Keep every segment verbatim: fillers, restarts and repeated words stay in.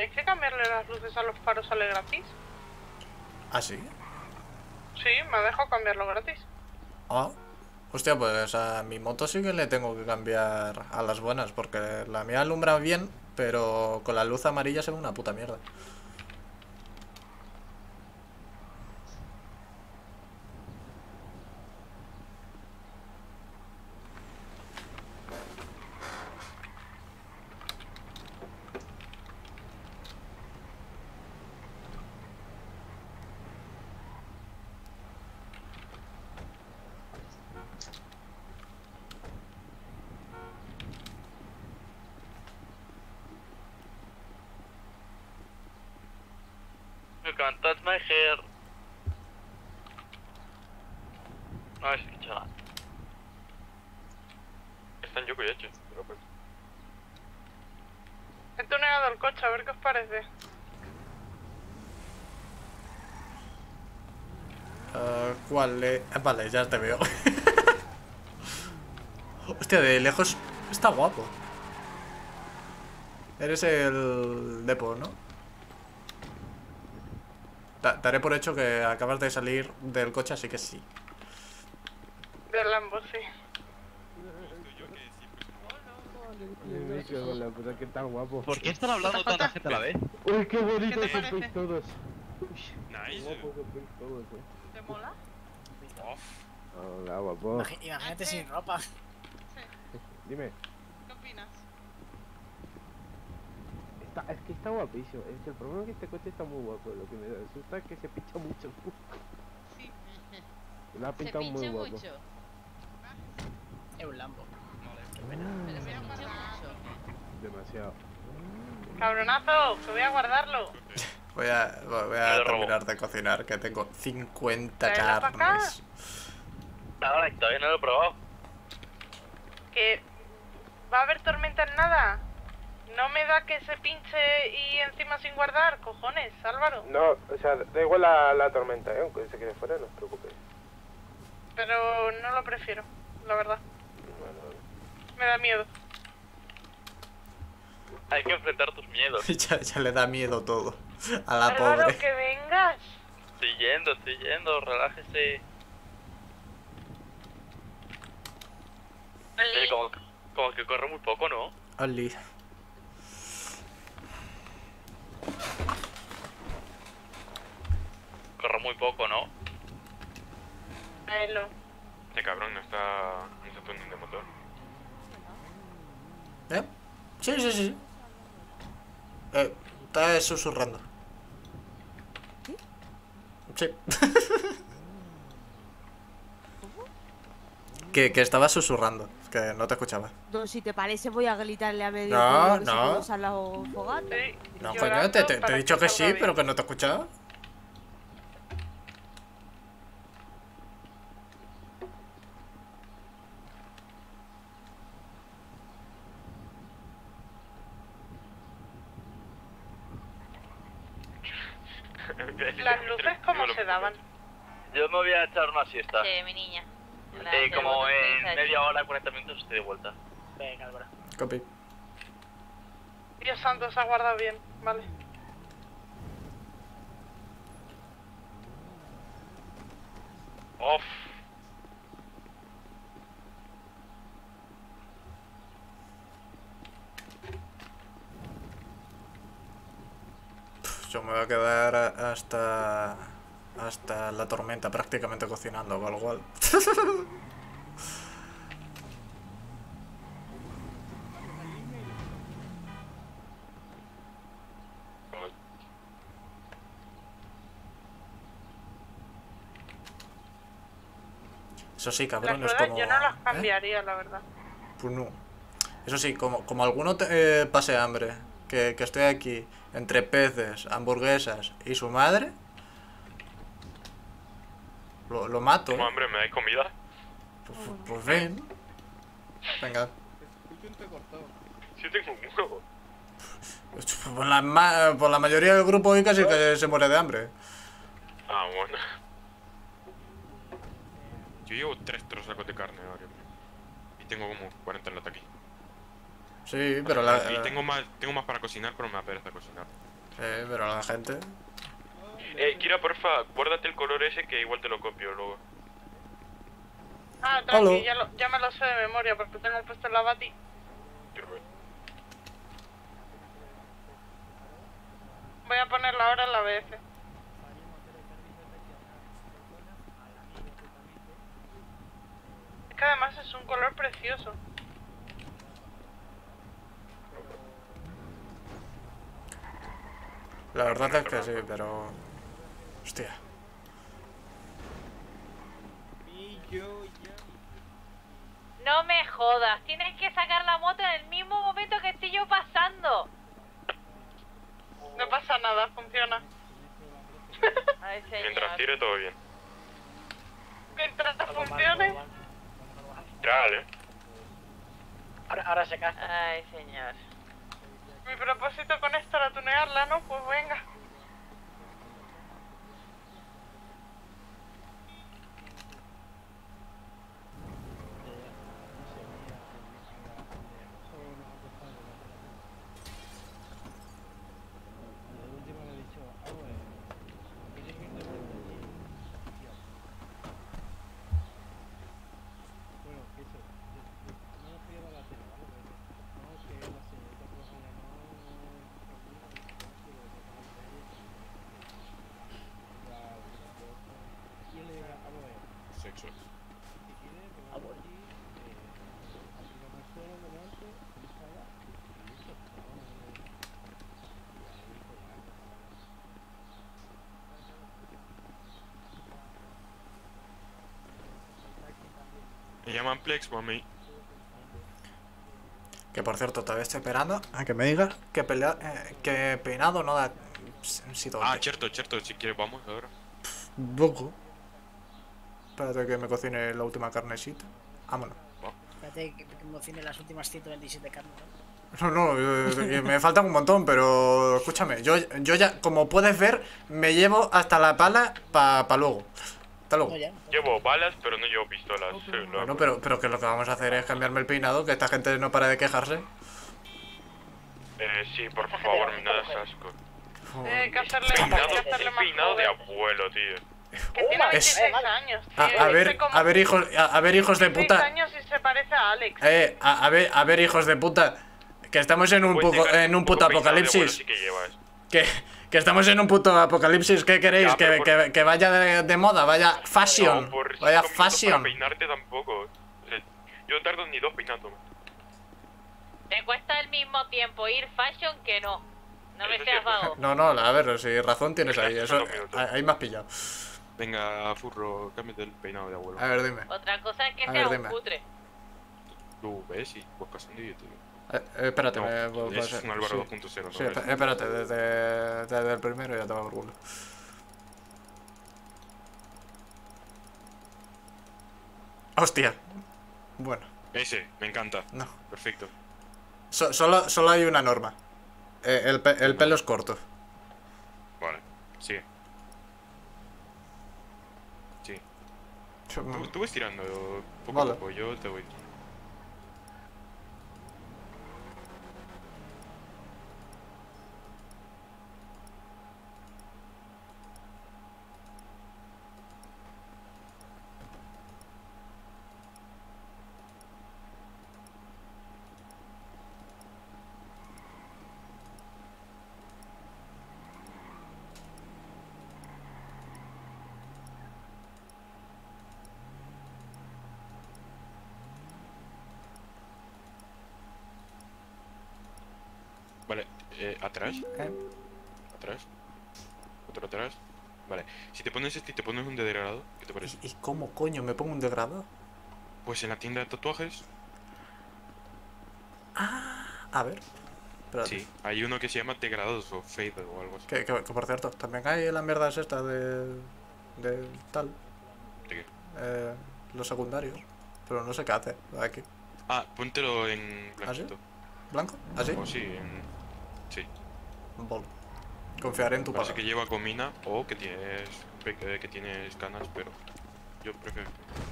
¿Sabéis que cambiarle las luces a los faros sale gratis? ¿Ah, sí? Sí, me ha dejado cambiarlo gratis. Ah. Hostia, pues a mi moto sí que le tengo que cambiar a las buenas, porque la mía alumbra bien, pero con la luz amarilla se ve una puta mierda. You can't touch my hair. No escucho nada. Está en Yokoyachi, pero pues. He tuneado el coche, a ver qué os parece. Uh, ¿Cuál le...? Ah, vale, ya te veo. Hostia, de lejos está guapo. Eres el Depo, ¿no? Da daré por hecho que acabas de salir del coche, así que sí. Del Lambo, sí. Con la puta que tan guapo. ¿Por qué están hablando tanta gente a la vez? Uy, qué bonito ¿Qué te sois parece? todos. Nice. Guapos que sois todos, eh. ¿Te mola? Hola, guapo. Imagi- Imagínate sin ropa. Sí. Dime. ¿Qué opinas? Está, es que está guapísimo. Es que el problema es que este coche está muy guapo. Lo que me asusta es que se pincha mucho. Sí. Lo ha Se pintado muy pinche guapo. mucho. Es un Lambo. Pero se pinche mucho. Demasiado. Cabronazo, que voy a guardarlo. Voy a, voy Me a lo robo. terminar de cocinar, que tengo cincuenta Traedlo pa' acá. carnes. Nada, todavía no lo he probado. Que va a haber tormenta en nada. No me da que se pinche y encima sin guardar, cojones, Álvaro. No, o sea, da igual la, la tormenta, ¿eh? Aunque se quede fuera, no os preocupéis. Pero no lo prefiero, la verdad. Bueno, Me da miedo. Hay que enfrentar tus miedos. ya, ya le da miedo todo a la Álvaro, pobre. que vengas. Estoy yendo, estoy yendo, relájese. Eh, como, como que corre muy poco, ¿no? Oli. Corre muy poco, ¿no? Traedlo. Este cabrón no está. No está tuning de motor. ¿Eh? Sí, sí, sí. Eh, está susurrando. Sí. que, que estaba susurrando, que no te escuchaba. No, si te parece voy a gritarle a medio No, pueblo que no. seguro se ha dado fogata. Sí, No, llorando coño, te, te- te para he dicho que sí, salga bien. pero que no te he escuchado. Las luces, ¿cómo se daban? Yo me voy a echar una siesta. Sí, mi niña. La Eh, del como botón de en mensaje. media hora, cuarenta minutos estoy de vuelta. Venga, Álvaro. Copy. Dios santo, se ha guardado bien, vale. Off. Yo me voy a quedar a- hasta hasta la tormenta prácticamente cocinando, con lo cual. Eso sí, Las cabrón, es ruedas como... yo no las ¿eh? cambiaría, la verdad. Pues no. Eso sí, como, como alguno te, eh, pase hambre, que, que estoy aquí entre peces, hamburguesas y su madre, lo, lo mato. Como hambre, ¿me dais comida? Pues, pues ven. Venga. Sí, tengo un huevo. Por la, ma- por la mayoría del grupo hoy casi que se muere de hambre. Ah, bueno. Yo llevo tres trozos de carne ahora. Y tengo como cuarenta en lata aquí. Sí, pero la... Y tengo más, tengo más para cocinar, pero me da pereza cocinar. Eh, pero la gente... Eh, Kira, porfa, guárdate el color ese que igual te lo copio luego. Ah, Aló. tranqui, ya, lo, ya me lo sé de memoria porque tengo puesto en la bati. Voy a ponerlo ahora en la B F. Es que además es un color precioso. La verdad es que sí, pero... Hostia. No me jodas, tienes que sacar la moto en el mismo momento que estoy yo pasando. No pasa nada, funciona. Ay, señor. Mientras tire todo bien. Mientras funcione. Literal, eh. Ahora, ahora se casa. Ay, señor. Mi propósito con esto era tunearla, ¿no? Pues venga. Sexo. Me llaman Plex, mami. Que por cierto, todavía estoy esperando a que me digas que, pelea, eh, que peinado no da... Si todo Ah, cierto, cierto, si quieres vamos ahora. Poco. Espérate que me cocine la última carnecita. Vámonos. Espérate que, que me cocine las últimas ciento veintisiete carnes. ¿no? No, no, eh, eh, me faltan un montón, pero escúchame, yo, yo ya, como puedes ver, me llevo hasta la pala para pa luego. Hasta luego. No, ya. Llevo balas, pero no llevo pistolas. Sí, lo Bueno, hago. pero, pero que lo que vamos a hacer es cambiarme el peinado, que esta gente no para de quejarse. Eh, sí, por favor, me das asco. Eh, hay que hacerle, hay Peinado, que hacerle un más peinado de joven. abuelo, tío. Que tiene Es- veintiséis años, tío. A, a y ver, dice como a ver hijos, a, a ver hijos de veintiséis puta. años y se parece a Alex. Eh, a, a ver, a ver hijos de puta. Que estamos en un, Pues poco, tengas en un poco puto peinado de abuelo apocalipsis. sí que llevas. Que, que estamos en un puto apocalipsis. ¿Qué queréis? Ya, pero que, por- que, que vaya de, de moda, vaya fashion. No, por Vaya cinco minutos para fashion. peinarte tampoco. O sea, yo no tardo ni dos peinándome. Te cuesta el mismo tiempo ir fashion que no. No me Eso es seas cierto. vago. No, no, a ver, si razón tienes ahí. Venga, Eso, dos minutos. ahí me has pillado. Venga, furro, cámbiate el peinado de abuelo. A ver, dime. Otra cosa es que A sea ver, un dime. cutre. Tú ves y buscas un día, tío. Eh, eh, espérate, No, me, voy- voy a es hacer- un Álvaro sí. dos punto cero, ¿no? Sí, ves? esp- espérate, desde, desde el primero ya te va por culo. Hostia. Bueno, Ese, me encanta. no. Perfecto. So- solo, solo hay una norma. Eh, el, pe- el pelo es corto. Vale, sigue. Sí. Tú, tú vas tirando poco Vale. a poco, yo te voy. Vale, eh, atrás. ¿Eh? Atrás. Otro atrás. Vale, si te pones este y te pones un degradado, ¿qué te parece? ¿Y, y cómo coño me pongo un degradado? Pues en la tienda de tatuajes, A ver. Espérate. sí, hay uno que se llama degradados o fade o algo así. Que, que- que por cierto, también hay las mierdas estas de. de tal. ¿De qué? Eh, los secundarios. Pero no sé qué hace aquí. Ah, póntelo en ¿Ah, sí? blanquito. ¿Blanco? ¿Así? O sí, en... Sí. Bol. Confiaré en tu Parece palabra. que lleva gomina o que tienes pe- eh, que tienes canas, pero yo prefiero.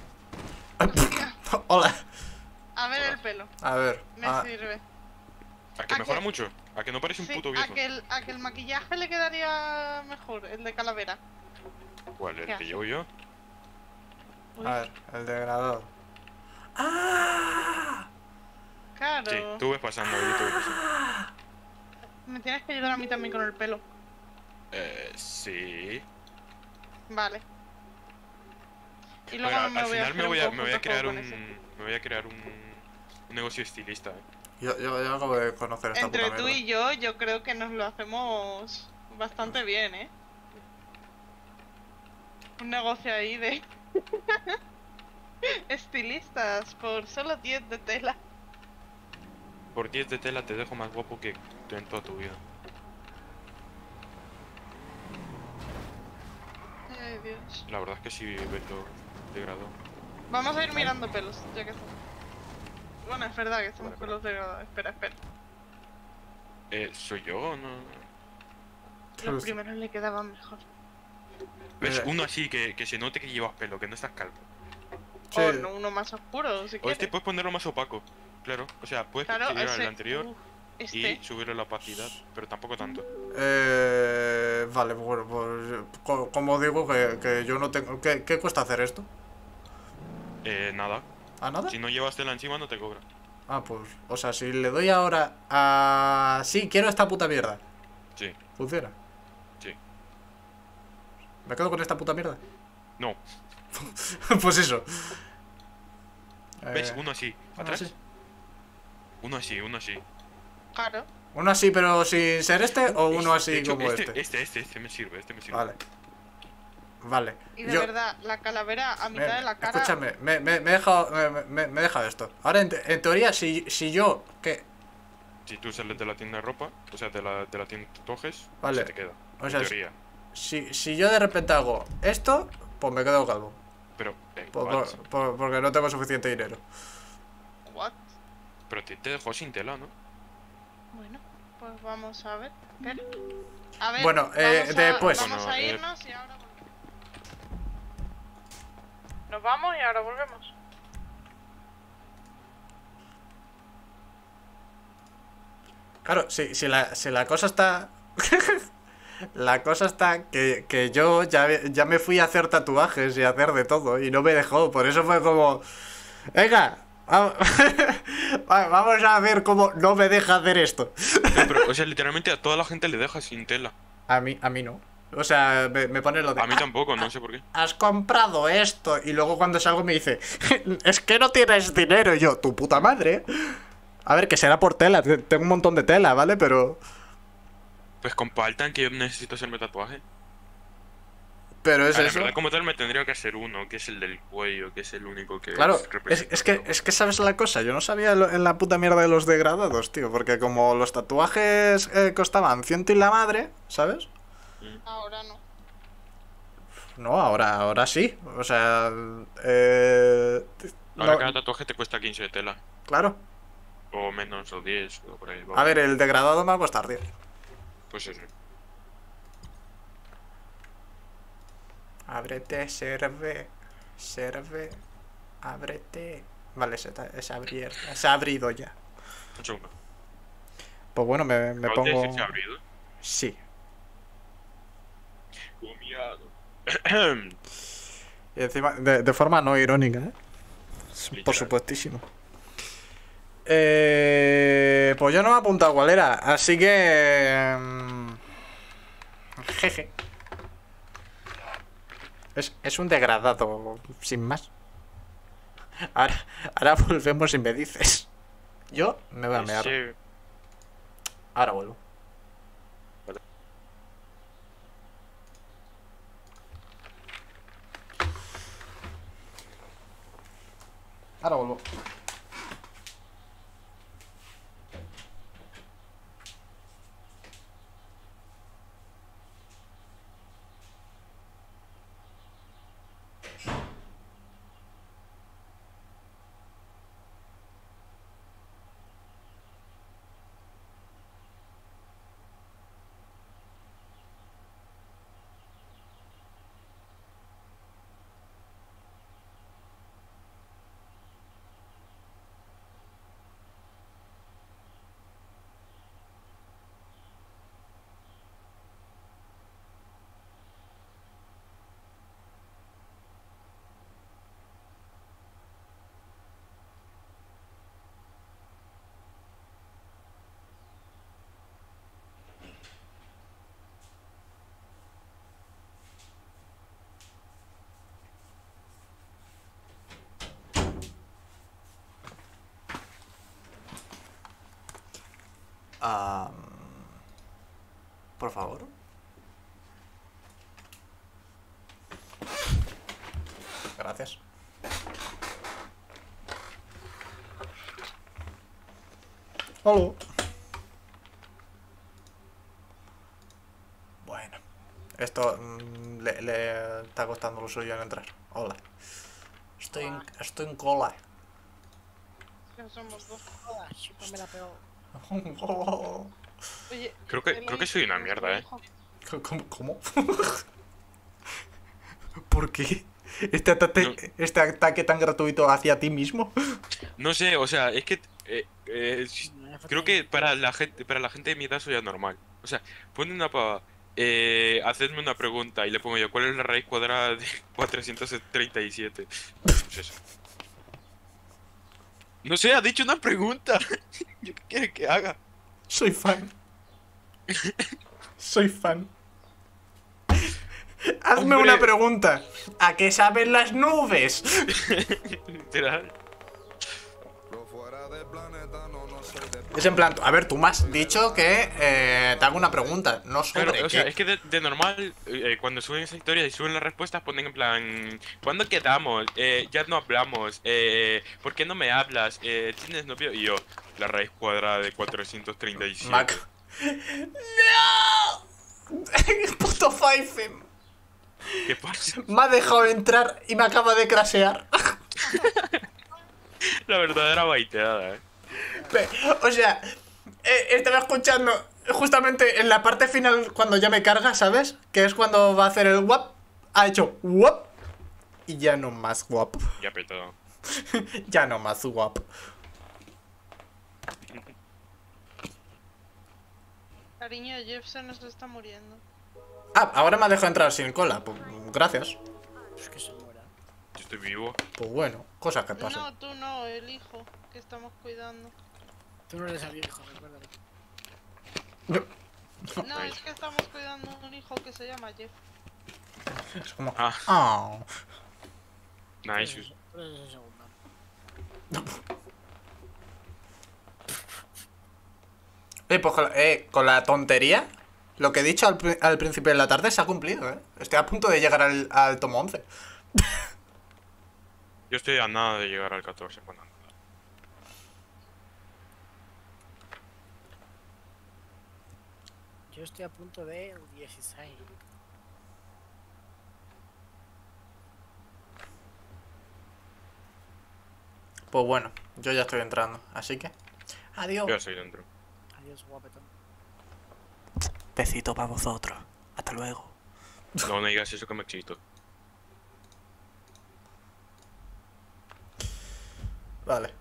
Hola. A ver el pelo. A ver. Me ah, sirve. ¿A que ¿A mejora qué? mucho? ¿A que no parece un Sí, puto a viejo? que, el, a que el maquillaje le quedaría mejor, el de calavera. ¿Cuál? ¿El ¿Qué que hace? llevo yo? Uy, A ver, el degradado. ¡Ah! claro. Sí, tú ves pasando, yo te voy pasando. Me tienes que ayudar a mí también con el pelo. Eh, sí. Vale. Y Bueno, luego al, me al voy a final hacer me un voy a, me voy conjunto a crear con un... ese. Me voy a crear un... Un negocio estilista, eh. Yo, yo, yo acabo de conocer esta Entre puta tú mierda. y yo, yo creo que nos lo hacemos bastante bien, ¿eh? Un negocio ahí de estilistas por solo diez de tela. Por diez de tela te dejo más guapo que tú en toda tu vida. Ay, Dios. La verdad es que sí, verlo degradado. Vamos a ir mirando pelos, ya que estamos. Bueno, es verdad que estamos Vale, con los degradados. Espera, espera. Eh, ¿soy yo o no? Los Pues- primeros le quedaban mejor. ¿Ves? Mira. Uno así, que, que se note que llevas pelo, que no estás calvo. Sí. O no, uno más oscuro, si O quieres. este puedes ponerlo más opaco. Claro, o sea, puedes Claro, tirar ese... el anterior Uf, y este... subirle la opacidad, pero tampoco tanto. Eh, vale, bueno, pues co- como digo que, que yo no tengo... ¿Qué, ¿Qué cuesta hacer esto? Eh, nada. ¿A nada? Si no llevas tela encima no te cobra. Ah, pues, o sea, si le doy ahora a... Sí, quiero esta puta mierda. Sí. ¿Funciona? Sí. ¿Me quedo con esta puta mierda? No. Pues eso. ¿Ves? Eh, Uno así. uno ¿Atrás? así. Uno así, uno así. Claro. ¿Uno así pero sin ser este o uno Es- así de hecho, como este, este? este, este, este me sirve, este me sirve. Vale. Vale. Y de Yo- verdad, la calavera a mitad me- de la cara... Escúchame, me, me, me he dejado, me, me- me he dejado esto. Ahora, en, te- en teoría, si, si yo... ¿Qué? Si tú sales de la tienda de ropa, o sea, de la, de la tienda de tatuajes, Vale. se te queda. O En sea, teoría. Si, si yo de repente hago esto, pues me quedo calvo. Pero, eh, Por- what? por- por- porque no tengo suficiente dinero. What? Pero te, te dejó sin tela, ¿no? Bueno, pues vamos a ver. Espera. A ver, Bueno, eh, vamos a, después. Vamos Bueno, a eh, irnos y ahora volvemos. Nos vamos y ahora volvemos. Claro, si, si, la, si la cosa está... La cosa está que, que yo ya, ya me fui a hacer tatuajes y a hacer de todo y no me dejó. Por eso fue como... Venga, va- va- vamos a ver cómo no me deja hacer esto. No, pero, o sea, literalmente a toda la gente le deja sin tela. A mí, a mí no. O sea, me, me pone lo de... A mí tampoco, no sé por qué. Has comprado esto. Y luego cuando salgo me dice, es que no tienes dinero. Y yo, tu puta madre. A ver, que será por tela. te- Tengo un montón de tela, ¿vale? Pero... Pues compartan que yo necesito hacerme tatuaje. Pero es A ver, en eso. verdad, como tal, me tendría que hacer uno, que es el del cuello, que es el único que Claro, es, representa es que, todo. es que sabes la cosa, yo no sabía lo- en la puta mierda de los degradados, tío, porque como los tatuajes eh, costaban ciento y la madre, ¿sabes? Ahora no. No, ahora, ahora sí, o sea, eh, Ahora no, cada tatuaje te cuesta quince de tela. claro, O menos, o diez, o por ahí. a ver, el degradado me va a costar diez. Pues eso. Ábrete, serve, serve, ábrete. Vale, se, ta- se, ha abier- se ha abrido ya. Un segundo. Pues bueno, me, me ¿Acabas de pongo... decir se ha abrido? Sí. Comiado. Y encima, de, de forma no irónica, ¿eh? Por Literal. supuestísimo. Eh, pues yo no me he apuntado cuál era, así que... mm, Jeje. Es, es un degradado, sin más. Ahora, ahora volvemos y me dices. Yo me voy a mear. Ese- Ahora vuelvo. Vale. Ahora vuelvo. Ah, por favor. Gracias. Hola. Bueno. Esto mm, le, le está costando lo suyo en entrar. Hola. Estoy en, estoy en cola. Que somos dos. Joder, chico, me la pegó. Oye, Creo que, he creo que soy una mierda, eh. ¿Cómo? ¿Cómo? ¿Por qué? ¿Este ataque, No. ¿Este ataque tan gratuito hacia ti mismo? No sé, o sea, es que eh, eh, s- creo que para la gente, para la gente de mi edad soy anormal. O sea, pone una pava, eh, hacedme una pregunta y le pongo yo, ¿cuál es la raíz cuadrada de cuatrocientos treinta y siete? Pues eso. No sé, ha dicho una pregunta. ¿Yo qué quiere que haga? Soy fan. Soy fan. Hazme Hombre. una pregunta. ¿A qué saben las nubes? Literal. Es en plan, a ver, tú me has dicho que eh, te hago una pregunta, no sobre Claro, o qué. sea, es que de, de normal, eh, cuando suben esa historia y suben las respuestas, ponen en plan, ¿cuándo quedamos? Eh, ya no hablamos. Eh, ¿por qué no me hablas? Eh, ¿tienes novio? Y yo, la raíz cuadrada de cuatrocientos treinta y siete. Mac. ¡No! Puto Faifen. ¿Qué pasa? Me ha dejado entrar y me acaba de crasear. La verdadera baiteada, eh. Pe- O sea, eh, estaba escuchando justamente en la parte final cuando ya me carga, ¿sabes? Que es cuando va a hacer el wap. Ha hecho wap. Y ya no más wap. Ya petado. Ya no más wap. cariño, Jeff se nos está muriendo. Ah, ahora me ha dejado entrar sin cola. Pues, gracias. Es que se muera. Yo estoy vivo. Pues bueno, cosas que pasan. No, tú no, el hijo que estamos cuidando. Tú no eres el hijo, recuérdalo. No, Ay. es que estamos cuidando a un hijo que se llama Jeff. Es como... Ah, Oh. nice. Tú eres el segundo. Eh, pues con la, eh, con la tontería, lo que he dicho al, pri- al principio de la tarde se ha cumplido, ¿eh? Estoy a punto de llegar al, al tomo once. Yo estoy a nada de llegar al catorce. Bueno, nada. Yo estoy a punto de dieciséis. Pues bueno, yo ya estoy entrando, así que... Adiós. Yo ya estoy dentro. Adiós, guapetón. Besito para vosotros. Hasta luego. No, no digas eso que me excito. Vale.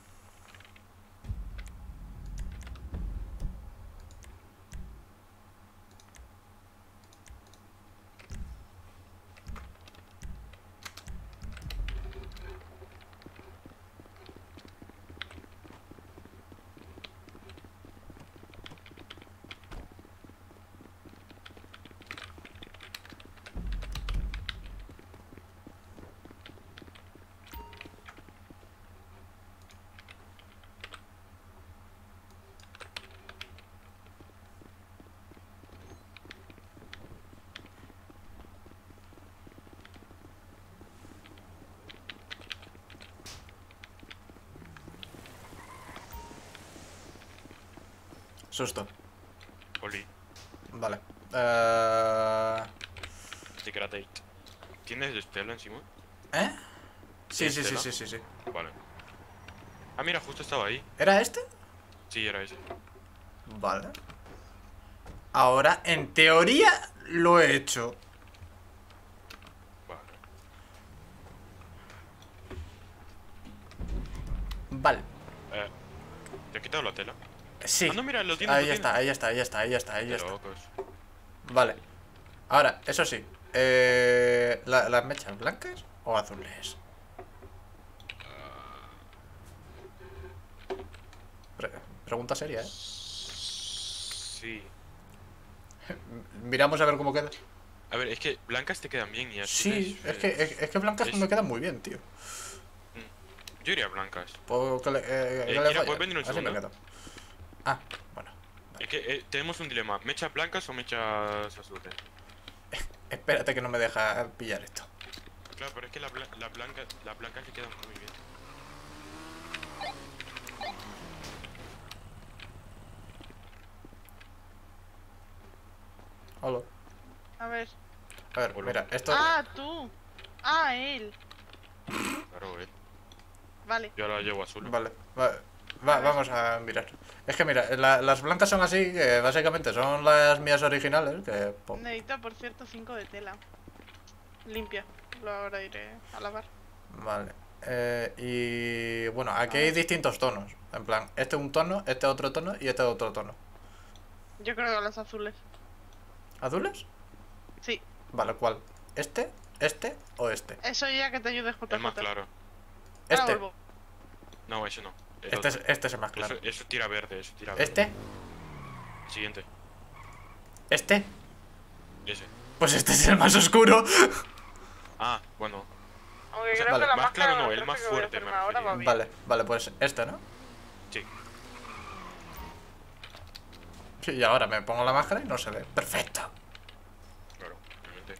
Susto. Oli, Vale. Eh... sticker date. ¿Tienes Estela encima? ¿Eh? Sí, sí, sí, ¿Estela? sí, sí, sí. Vale. Ah, mira, justo estaba ahí. ¿Era este? Sí, era ese. Vale. Ahora, en teoría, lo he hecho. Vale. Vale. Eh, ¿te has quitado la tela? Sí. Ah, no, mira, lo tienes, Ahí lo tienes. está, ahí está, ahí está, ahí está, ahí De está. locos. Vale. Ahora, eso sí. Eh, ¿la- ¿Las mechas blancas o azules? Pre- pregunta seria, ¿eh? Sí. Miramos a ver cómo queda. A ver, es que blancas te quedan bien y así. Sí, es que, es, es que blancas es- me quedan muy bien, tío. Yo iría a blancas. Pues que le, eh, que le mira, fallan. ¿puedes venir un Así me segundo? quedo. Ah, bueno. Es que eh, tenemos un dilema, ¿mechas blancas o mechas azules? Espérate que no me deja pillar esto. Claro, pero es que la, bla la blanca, las blancas se quedan muy bien. Hola. A ver. A ver, Hola. mira, esto... Ah, tú. Ah, él. Claro, eh. Vale. Yo la llevo azul. Vale, va- va- vamos a mirar. Es que mira, la- las blancas son así, que básicamente son las mías originales, que... po- Necesito, por cierto, cinco de tela. Limpia. Lo ahora iré a lavar. Vale. Eh, y bueno, aquí hay distintos tonos. En plan, este es un tono, este es otro tono y este es otro tono. Yo creo que los azules. ¿Azules? Sí. Vale, ¿cuál? ¿Este? ¿Este o este? Eso ya que te ayude, J J. Es más claro. Ahora Este. vuelvo. No, ese no. El Este otro. es, este es el más claro. Eso, eso tira verde, eso tira verde. ¿Este? Siguiente. ¿Este? Ese. Pues este es el más oscuro. Ah, bueno. Aunque O sea, creo vale, que la más máscara claro no, del el traje más que voy a fuerte, hacerme me ahora va refería. bien. Vale, vale, pues este, ¿no? Sí. Sí, y ahora me pongo la máscara y no se ve. Perfecto. Claro, obviamente.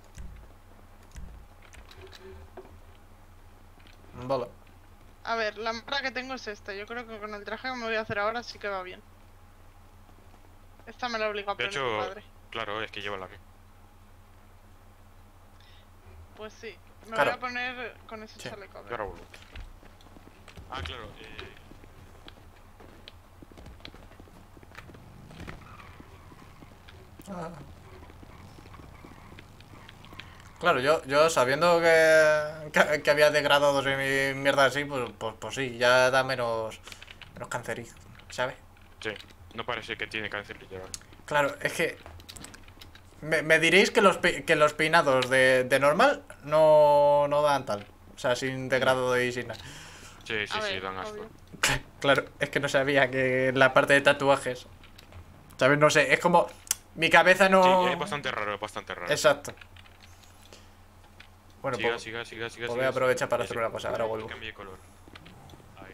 Vale. A ver, la máscara que tengo es esta. Yo creo que con el traje que me voy a hacer ahora sí que va bien. Esta me la obligó a De poner hecho, tu padre. claro, es que lleva la mía. Pues sí. Me Claro. voy a poner con ese Sí. chaleco. a ver. Yo ahora vuelvo. Ah, claro, eh... Ah. Claro, yo, yo sabiendo que, que, que había degradados y mi mierda así, pues, pues, pues sí, ya da menos, menos cancerizo, ¿sabes? Sí, no parece que tiene cáncer literal. Claro, es que me, me diréis que los, pe- que los peinados de, de normal no, no dan tal. O sea, sin degradado y sin nada. Sí, sí, A sí, ver, dan asco. obvio. Claro, es que no sabía que en la parte de tatuajes, ¿sabes? No sé, es como mi cabeza no... Sí, es bastante raro, es bastante raro. Exacto. Bueno, siga, pues, siga, siga, siga, pues voy siga, a aprovechar siga. para Ese. hacer una cosa, ahora vuelvo. Cambie de color. Ahí.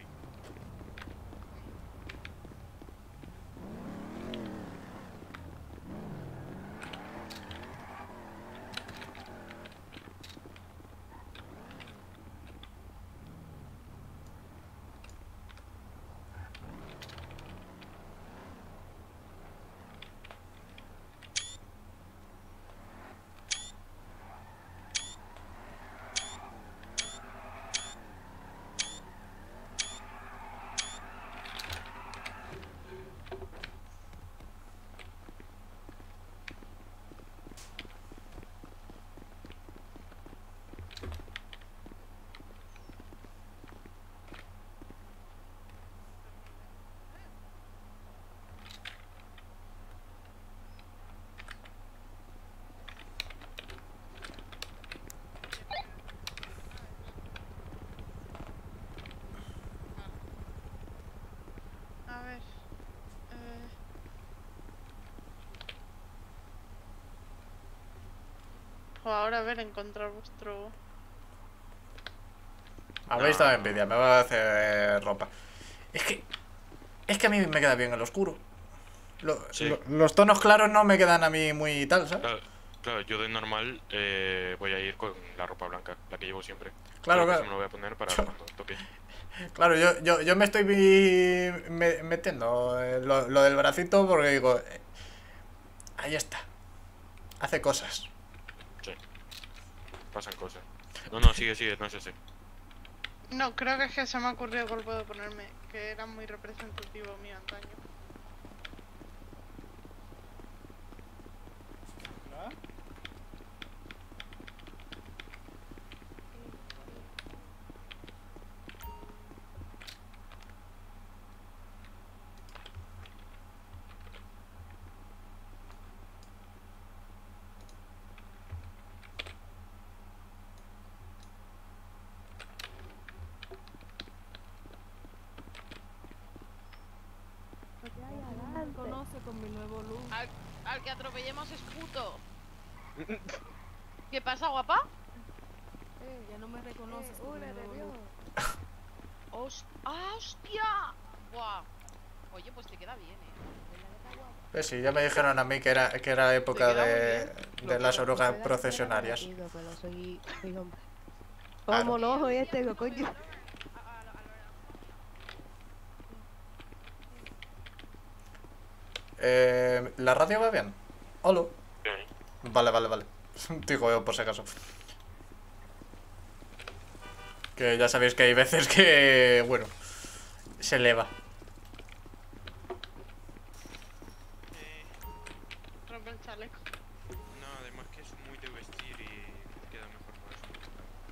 A ver. Eh... Pues ahora a ver, encontrar vuestro... Habéis dado envidia, me voy a hacer ropa. Es que... Es que a mí me queda bien el oscuro. Lo- Sí. lo- los tonos claros no me quedan a mí muy tal, ¿sabes? Claro, claro, yo de normal eh, voy a ir con la ropa blanca, la que llevo siempre. Claro, Creo que claro. eso me lo voy a poner para Yo- cuando toque. Claro, yo, yo, yo me estoy vi- me- metiendo eh, lo, lo del bracito porque digo... eh, ahí está. Hace cosas. Sí. Pasan cosas. No, no, sigue, sigue, no es ese. No, creo que es que se me ha ocurrido cuál puedo ponerme, que era muy representativo mío antaño. Conoce con mi nuevo look. Al, al que atropellemos es puto. ¿Qué pasa, guapa? Eh, ya no me reconoces con mi nuevo look. Host- ¡Ah, hostia! Buah. Oye, pues te queda bien, eh. Pues sí, ya me dijeron a mí que era, que era época de, de las orugas procesionarias. Pero soy, soy hombre. Claro. ¿Cómo no? Soy este, coño. Eh, ¿La radio va bien? ¿Hola? Sí. Vale, vale, vale. Digo yo por si acaso. Que ya sabéis que hay veces que, bueno, se eleva. Rompe el chaleco. No, además que es muy de vestir y queda mejor por eso.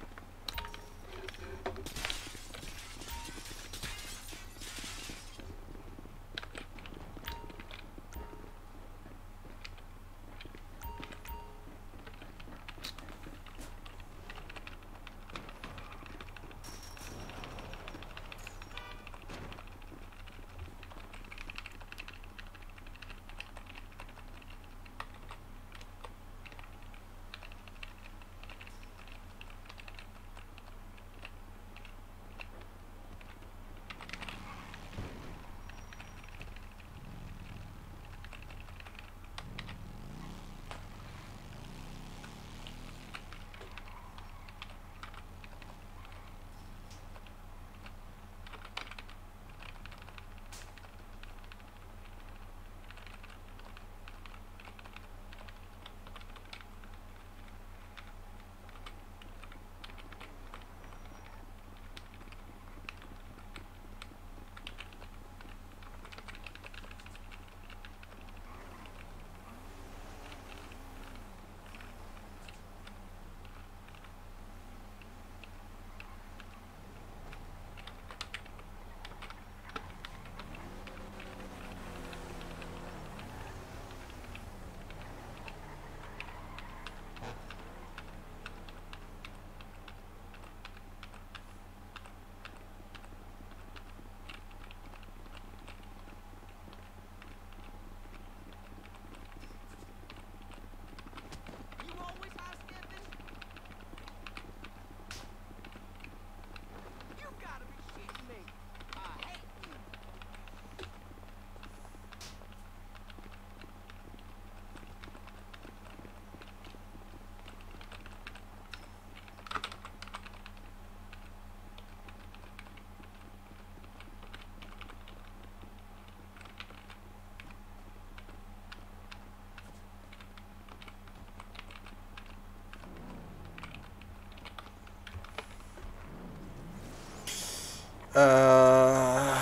Uh...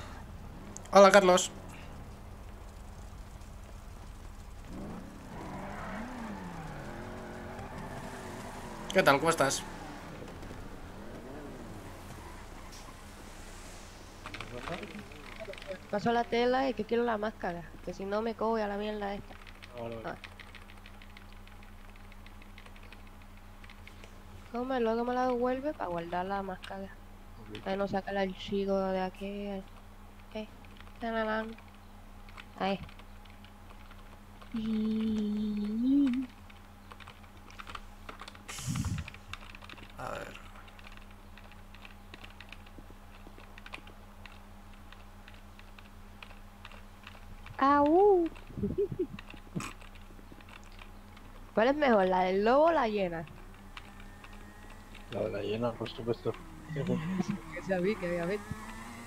Hola, Carlos. ¿Qué tal? ¿Cómo estás? Paso la tela y que quiero la máscara. Que si no me cojo a la mierda esta. Ah. Come, luego me la devuelve para guardar la máscara. Ahí no saca el archivo de aquí. Eh, tananán. Ahí. A ver. ¡Au! ¿Cuál es mejor, la del lobo o la hiena? La de la hiena, por supuesto. Que sabía que había visto.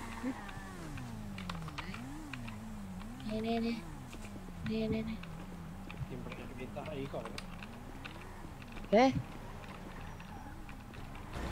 Nene, nene. Siempre que pintas ahí, cabrón. ¿Qué?